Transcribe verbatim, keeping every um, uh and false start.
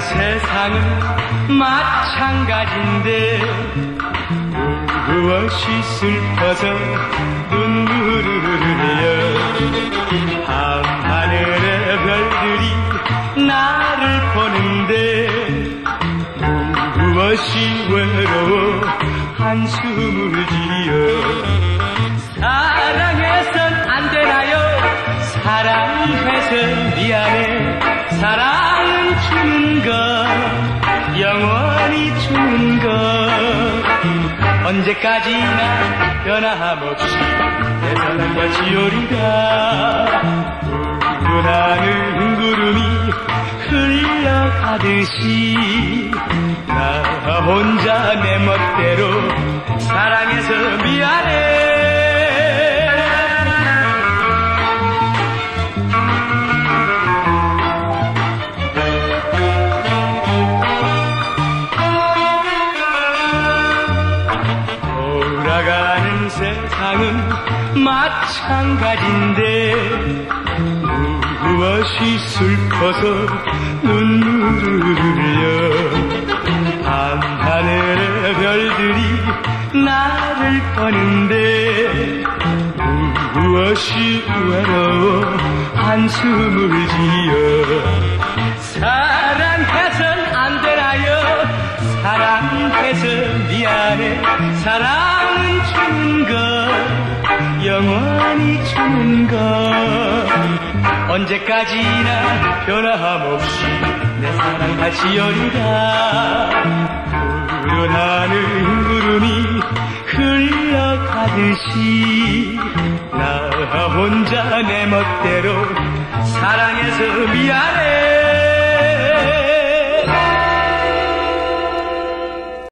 세상은 마찬가지인데 무엇이 슬퍼서 눈물을 흘려 밤하늘의 별들이 나를 보는데 무엇이 외로워 한숨을 지어 사랑해선 안 되나요 사랑해서 미안해 사랑은 주는 것 영원히 주는 것 언제까지나 변함없이 내 사랑같이 오리라 우러나는 구름이 흘러가듯이 나 혼자 내 멋대로 사랑해서 미안해 돌아가는 세상은 마찬가지인데 무엇이 슬퍼서 눈물을 흘려 밤하늘의 별들이 나를 보는데 무엇이 외로워 한숨을 지어 사랑해선 안 되나요 사랑해서 미안해 사랑은 주는 것 영원히 주는 것 언제까지나 변함없이 내 사랑같이 오리라 우러나는 구름이 흘러가듯이 나 혼자 내 멋대로 사랑해서 미안해